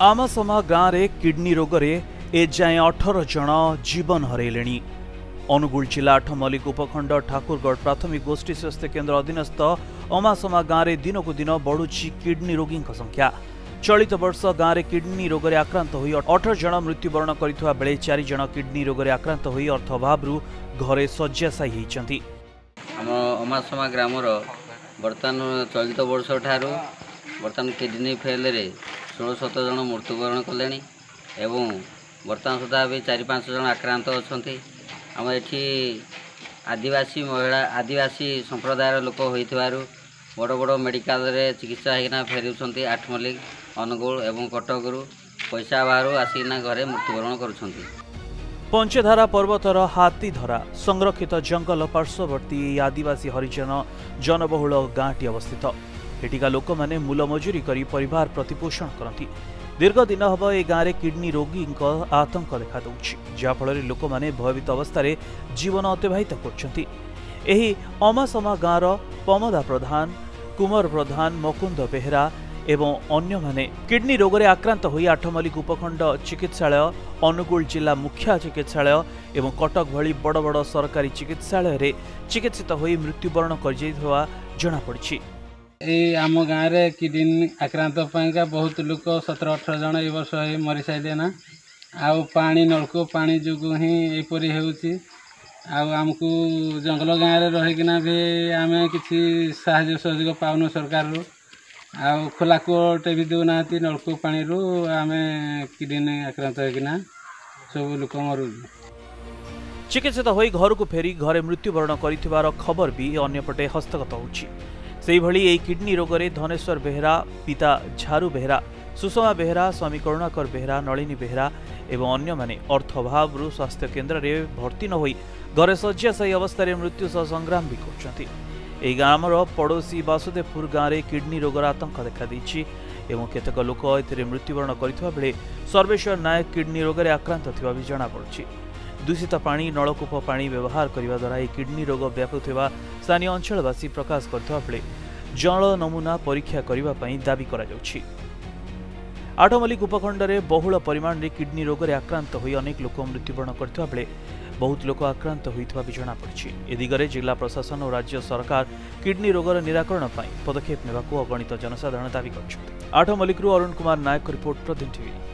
आमासमा गाँव में किडनी रोग एजाए 18 जन जीवन हरैले। अनुगुल जिला आठमल्लिक उपखंड ठाकुरगढ़ प्राथमिक गोष्ठी स्वास्थ्य केन्द्र अधीनस्थ अमासमा गाँव में दिन को दिन बढ़ुची किडनी रोगी संख्या। चलित वर्ष गाँव में किडनी रोग आक्रांत हो 18 जन मृत्युवरण करथिबा बेले 4 जन किडनी रोग आक्रांत हो अर्थ अभाव घरे शय्याशायी होइछन्ति। अमासमा ग्रामर बर्तमान चलित वर्ष ठारू बर्तमान किडनी फेल 16-17 जन मृत्युवरण कले एवं बर्तमान सुधा भी 4-5 जन आक्रांत अच्छा। आम एठी आदिवासी महिला आदिवासी संप्रदायर लोक होइथिबारु बड़ बड़ मेडिकल रे चिकित्सा होना फेरुछन्ति। आठमल्लिक अनुगुल एवं कटकरू पैसा बाहर आसिना घरे मृत्युवरण करुछन्ति। पंचधारा पर्वतर हाथीधरा संरक्षित जंगल पार्श्ववर्ती आदिवासी हरिजन जनबहुल गाँटी अवस्थित। एटिका लोक माने मूल मजूरी करी परिवार प्रतिपोषण करती। दीर्घ दिन हम ए गाँव में किडनी रोगी आतंक देखा दूची, जहाँफल लोक मैंने भयभीत अवस्था जीवन अतिबाहित कर। अमासमा गाँवर पमदा प्रधान, कुमार प्रधान, मकुंद बेहरा एवं अन्य माने किडनी रोग रे आक्रांत होई आठमल्लिक उपखंड चिकित्सालय, अनुगुल जिला मुख्य चिकित्सालय एवं कटक भली बड़ बड़ सरकारी चिकित्सालय रे चिकित्सित होई मृत्युवरण कर जना पड़ी। आम गाँव में किडनी आक्रांत पाइका बहुत लोग 17-18 जन ए वर्ष मरी सारे ना। आउ पानी नलकूप पानी जो ही एपरी होमको जंगल गाँव में रहीकिना भी आम कि साहाय्य सहयोग पाऊन सरकार आउ खोला कूटे भी देना नलकूप पानी रू आम किडनी आक्रांत होना सब लोक मरु। चिकित्सित होई घर को फेरी घरे मृत्युवरण कर खबर भी अन्यपटे हस्तगत होछि। सेहिभली किडनी रोग रे धनेश्वर बेहरा, पिता झारू बेहरा, सुषमा बेहरा, स्वामी करुणाकर बेहरा, नलिनी बेहरा एवं अन्य माने अर्थ अभाव स्वास्थ्य केन्द्र रे भर्ती न होई घरे शय्याशायी अवस्था रे मृत्यु सह संग्राम भी करछन्ति। एई गामर पड़ोसी वासुदेवपुर गाँव में किडनी रोगर आतंक देखा देछि एवं केतक लोक एथिरे मृत्युवरण करथिबा बेले सर्वेश्वर नायक किडनी रोग रे आक्रांत थिबा भी जଣା पड़छि। दूषित पानी नलकूप पानी व्यवहार करने द्वारा किडनी रोग व्यापुवा स्थानीय अंचलवासी प्रकाश करथिबा बेले जल नमूना परीक्षा करने दाबी करा जाउछि। आठमल्लिक उपखंड में बहुल परिमाण में किडनी रोग रे आक्रांत होई अनेक लोक मृत्युवरण करथिबा बेले बहुत लोक आक्रांत होइथिबा भी जଣା पड़छि। ए दिगरे जिला प्रशासन और राज्य सरकार किडनी रोगर निराकरण पदक्षेप नेबाकू अगणित जनसाधारण दाबी करछन्ति। आठमल्लिक अरुण कुमार नायक रिपोर्ट प्रतिनिधि।